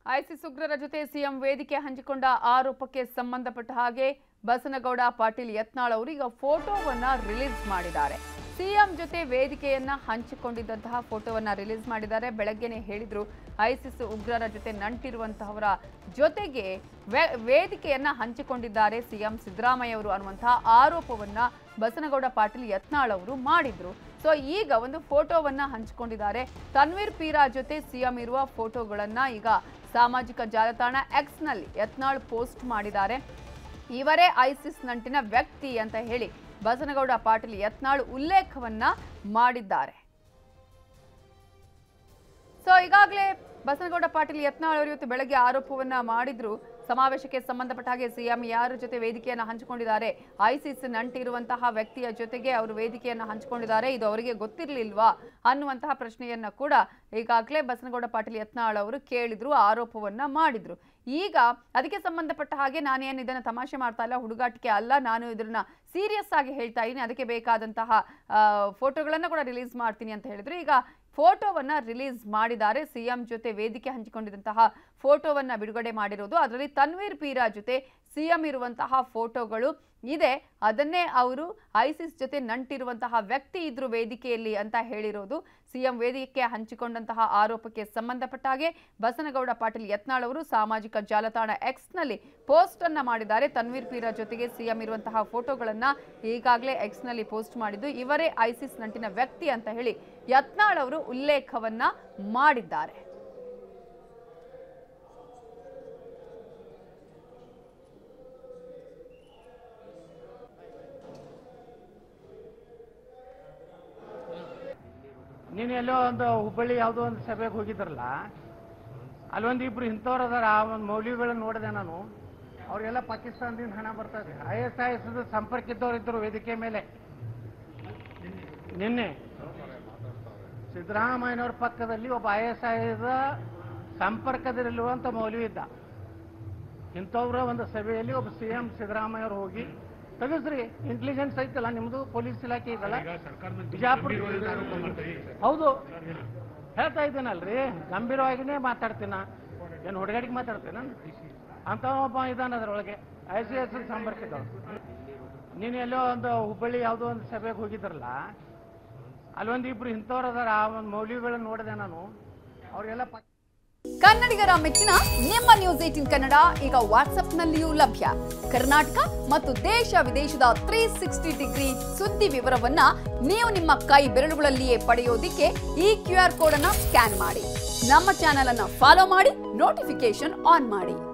ISIS ಉಗ್ರರ ಜೊತೆ CM ವೇದಿಕೆ ಹಂಚಿಕೊಂಡ ಆರೋಪಕ್ಕೆ ಸಂಬಂಧಪಟ್ಟ ಹಾಗೆ ಬಸನಗೌಡ ಪಾಟೀಲ್ ಯತ್ನಾಳ್ ಅವರು ಈಗ ಫೋಟೋವನ್ನ ರಿಲೀಸ್ ಮಾಡಿದ್ದಾರೆ. ಸಿಎಂ ಜೊತೆ ವೇದಿಕೆಯನ್ನ ಹಂಚಿಕೊಂಡಿದ್ದಂತಹ ಫೋಟೋವನ್ನ ರಿಲೀಸ್ ಮಾಡಿದ್ದಾರೆ. ಬೆಳಗ್ಗೆನೇ ಹೇಳಿದ್ರು ಐಸಿಸ್ ಉಗ್ರರ ಜೊತೆ ನಂಟಿರುವಂತಹವರ ಜೊತೆಗೆ ವೇದಿಕೆಯನ್ನ ಹಂಚಿಕೊಂಡಿದ್ದಾರೆ ಸಿಎಂ ಸಿದ್ದರಾಮಯ್ಯ ಅವರು ಅನ್ನುವಂತಹ ಆರೋಪವನ್ನ ಬಸನಗೌಡ ಪಾಟೀಲ್ ಯತ್ನಾಳ್ ಅವರು ಮಾಡಿದ್ರು. ಸೊ ಈಗ ಒಂದು ಫೋಟೋವನ್ನ ಹಂಚಿಕೊಂಡಿದ್ದಾರೆ. ತನ್ವೀರ್ ಪೀರಾ ಜೊತೆ ಸಿಎಂ ಇರುವ ಫೋಟೋಗಳನ್ನ ಈಗ ಸಾಮಾಜಿಕ ಜಾಲತಾಣ ಎಕ್ಸ್ ನಲ್ಲಿ ಯತ್ನಾಳ್ ಪೋಸ್ಟ್ ಮಾಡಿದ್ದಾರೆ. ಇವರೇ ಐಸಿಸ್ ನಂಟಿನ ವ್ಯಕ್ತಿ ಅಂತ ಹೇಳಿ ಬಸನಗೌಡ ಪಾಟೀಲ್ ಯತ್ನಾಳ್ ಉಲ್ಲೇಖವನ್ನ ಮಾಡಿದ್ದಾರೆ. ಸೊ ಈಗಾಗಲೇ ಬಸನಗೌಡ ಪಾಟೀಲ್ ಯತ್ನಾಳ್ ಅವರು ಇವತ್ತು ಬೆಳಗ್ಗೆ ಆರೋಪವನ್ನ ಮಾಡಿದ್ರು. ಸಮಾವೇಶಕ್ಕೆ ಸಂಬಂಧಪಟ್ಟ ಹಾಗೆ ಸಿಎಂ ಯಾರ ಜೊತೆ ವೇದಿಕೆಯನ್ನು ಹಂಚಿಕೊಂಡಿದ್ದಾರೆ, ಐಸಿಸ್ ನಂಟಿರುವಂತಹ ವ್ಯಕ್ತಿಯ ಜೊತೆಗೆ ಅವರು ವೇದಿಕೆಯನ್ನು ಹಂಚಿಕೊಂಡಿದ್ದಾರೆ, ಇದು ಅವರಿಗೆ ಗೊತ್ತಿರಲಿಲ್ವಾ ಅನ್ನುವಂತಹ ಪ್ರಶ್ನೆಯನ್ನ ಕೂಡ ಈಗಾಗಲೇ ಬಸನಗೌಡ ಪಾಟೀಲ್ ಯತ್ನಾಳ್ ಅವರು ಕೇಳಿದ್ರು, ಆರೋಪವನ್ನ ಮಾಡಿದ್ರು. ಈಗ ಅದಕ್ಕೆ ಸಂಬಂಧಪಟ್ಟ ಹಾಗೆ ನಾನೇನು ಇದನ್ನ ತಮಾಷೆ ಮಾಡ್ತಾ ಇಲ್ಲ, ಹುಡುಗಾಟಿಕೆ ಅಲ್ಲ, ನಾನು ಇದನ್ನ ಸೀರಿಯಸ್ ಆಗಿ ಹೇಳ್ತಾ ಇದ್ದೀನಿ, ಅದಕ್ಕೆ ಬೇಕಾದಂತಹ ಫೋಟೋಗಳನ್ನ ಕೂಡ ರಿಲೀಸ್ ಮಾಡ್ತೀನಿ ಅಂತ ಹೇಳಿದ್ರು. ಈಗ ಫೋಟೋವನ್ನ ರಿಲೀಸ್ ಮಾಡಿದ್ದಾರೆ. ಸಿಎಂ ಜೊತೆ ವೇದಿಕೆ ಹಂಚಿಕೊಂಡಿದ್ದಂತಹ ಫೋಟೋವನ್ನ ಬಿಡುಗಡೆ ಮಾಡಿರೋದು. ಅದರಲ್ಲಿ ತನ್ವೀರ್ ಪೀರಾ ಜೊತೆ ಸಿಎಂ ಇರುವಂತಹ ಫೋಟೋಗಳು ಇದೆ. ಅದನ್ನೇ ಅವರು ಐಸಿಸ್ ಜೊತೆ ನಂಟಿರುವಂತಹ ವ್ಯಕ್ತಿ ಇದ್ರು ವೇದಿಕೆಯಲ್ಲಿ ಅಂತ ಹೇಳಿರೋದು. ಸಿಎಂ ವೇದಿಕೆ ಹಂಚಿಕೊಂಡಂತಹ ಆರೋಪಕ್ಕೆ ಸಂಬಂಧಪಟ್ಟ ಹಾಗೆ ಬಸನಗೌಡ ಪಾಟೀಲ್ ಯತ್ನಾಳ್ ಅವರು ಸಾಮಾಜಿಕ ಜಾಲತಾಣ ಎಕ್ಸ್ ನಲ್ಲಿ ಪೋಸ್ಟ್ ಅನ್ನ ಮಾಡಿದ್ದಾರೆ. ತನ್ವೀರ್ ಪೀರಾ ಜೊತೆಗೆ ಸಿಎಂ ಇರುವಂತಹ ಫೋಟೋಗಳನ್ನ ಈಗಾಗಲೇ ಎಕ್ಸ್ ನಲ್ಲಿ ಪೋಸ್ಟ್ ಮಾಡಿದ್ದು, ಇವರೇ ಐಸಿಸ್ ನಂಟಿನ ವ್ಯಕ್ತಿ ಅಂತ ಹೇಳಿ ಯತ್ನಾಳ್ ಅವರು ಉಲ್ಲೇಖವನ್ನ ಮಾಡಿದ್ದಾರೆ. ನೀನು ಎಲ್ಲೋ ಒಂದು ಹುಬ್ಬಳ್ಳಿ ಯಾವುದೋ ಒಂದು ಸಭೆಗೆ ಹೋಗಿದ್ರಲ್ಲ, ಅಲ್ಲೊಂದು ಇಬ್ರು ಇಂಥವ್ರು ಅದಾರ. ಆ ಒಂದು ಮೌಲ್ಯಗಳನ್ನ ನೋಡಿದೆ ನಾನು. ಅವ್ರಿಗೆಲ್ಲ ಪಾಕಿಸ್ತಾನದಿಂದ ಹಣ ಬರ್ತದೆ. ISIS ಸಂಪರ್ಕ ಇದ್ದವ್ರು ಇದ್ರು ವೇದಿಕೆ ಮೇಲೆ. ನಿನ್ನೆ ಸಿದ್ದರಾಮಯ್ಯನವ್ರ ಪಕ್ಕದಲ್ಲಿ ಒಬ್ಬ ISIS ಸಂಪರ್ಕದಲ್ಲಿರುವಂಥ ಮೌಲ್ಯ ಇದ್ದ. ಇಂಥವ್ರ ಒಂದು ಸಭೆಯಲ್ಲಿ ಒಬ್ಬ CM ಸಿದ್ದರಾಮಯ್ಯ ಅವರು ಹೋಗಿ ತೆಗೆಸ್ರಿ, ಇಂಟೆಲಿಜೆನ್ಸ್ ಐತಲ್ಲ ನಿಮ್ದು, ಪೊಲೀಸ್ ಇಲಾಖೆ ಇದಲ್ಲ, ಬಿಜಾಪುರ. ಹೌದು, ಹೇಳ್ತಾ ಇದ್ದೀನಲ್ರಿ, ಗಂಭೀರವಾಗಿನೇ ಮಾತಾಡ್ತೀನ, ಏನು ಹುಡುಗಾಡಿಗೆ ಮಾತಾಡ್ತೀನ ಅಂತ ಒಬ್ಬ ಇದಾನ ಅದ್ರೊಳಗೆ ICS ಸಂಪರ್ಕ ಇದ್ದವ್ರು. ನೀನು ಎಲ್ಲೋ ಒಂದು ಹುಬ್ಬಳ್ಳಿ ಯಾವುದೋ ಒಂದು ಸಭೆಗೆ ಹೋಗಿದ್ರಲ್ಲ, ಅಲ್ಲೊಂದು ಇಬ್ರು ಇಂಥವ್ರು ಅದಾರ. ಆ ಒಂದು ಮೌಲ್ಯಗಳನ್ನ ನೋಡಿದೆ ನಾನು. ಅವ್ರಿಗೆಲ್ಲ ಕನ್ನಡಿಗರ ಮೆಚ್ಚಿನ ನಿಮ್ಮ ನ್ಯೂಸ್ 18 ಕನ್ನಡ ಈಗ ವಾಟ್ಸ್ಆಪ್ನಲ್ಲಿಯೂ ಲಭ್ಯ. ಕರ್ನಾಟಕ ಮತ್ತು ದೇಶ ವಿದೇಶದ 360 ಡಿಗ್ರಿ ಸುದ್ದಿ ವಿವರವನ್ನ ನೀವು ನಿಮ್ಮ ಕೈ ಬೆರಳುಗಳಲ್ಲಿಯೇ ಪಡೆಯೋದಿಕ್ಕೆ ಈ QR ಕೋಡ್ ಅನ್ನ ಸ್ಕ್ಯಾನ್ ಮಾಡಿ. ನಮ್ಮ ಚಾನೆಲ್ ಅನ್ನ ಫಾಲೋ ಮಾಡಿ, ನೋಟಿಫಿಕೇಶನ್ ಆನ್ ಮಾಡಿ.